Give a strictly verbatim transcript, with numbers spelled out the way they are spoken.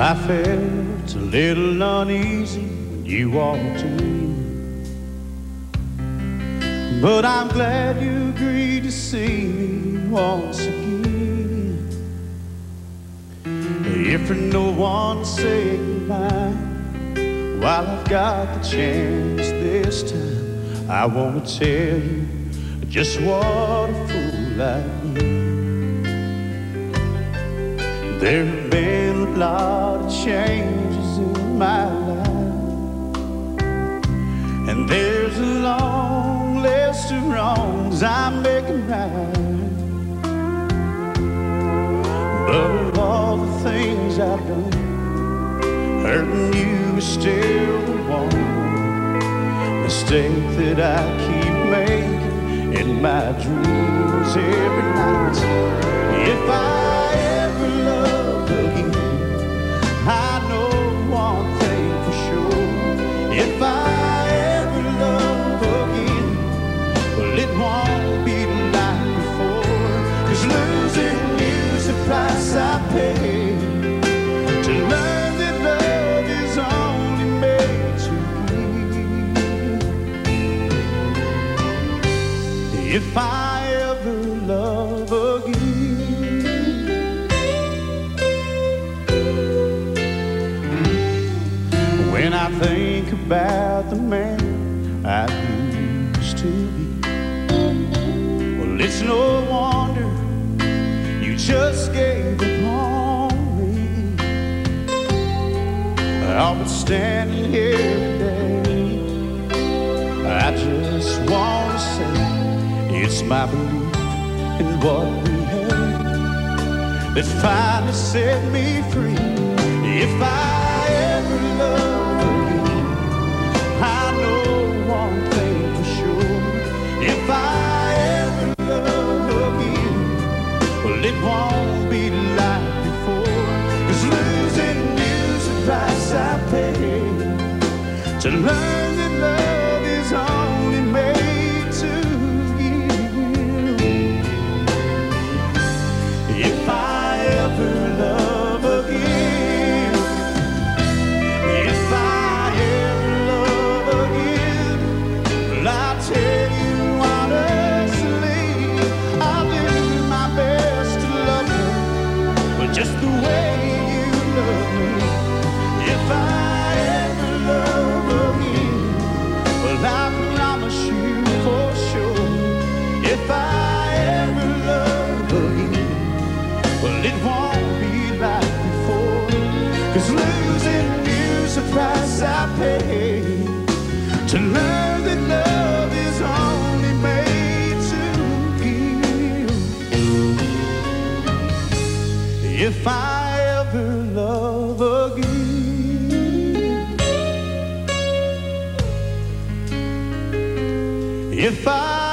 I felt a little uneasy when you walked in, but I'm glad you agreed to see me once again. If for no one to say goodbye, while I've got the chance this time, I want to tell you just what a fool I've been. There have been a lot of changes in my life, and there's a long list of wrongs I'm making right. But of all the things I've done, hurting you is still the one mistake that I keep making in my dreams every night. If I ever love again, I know one thing for sure. If I ever love again, well, it won't be like before. 'Cause losing you's the price I pay to learn that love is only made to give. If I ever love again, when I think about the man I used to be, well, it's no wonder you just gave up on me. I'll be standing here today, I just want to say it's my belief in what we had that finally set me free. If I ever love again, I know one thing for sure. If I ever love again, well, it won't be like before. 'Cause losing you's the price I pay to learn that love is only made to give. If I ever love again, if I ever love again, well, I'll tell you honestly, I'll do my best to love you, but just the way you love me. If I ever love again, well, I promise you for sure. If I ever love again, well, it won't be like before. 'Cause losing you's the price I pay to learn that love is only made to give. If I ever love again, if I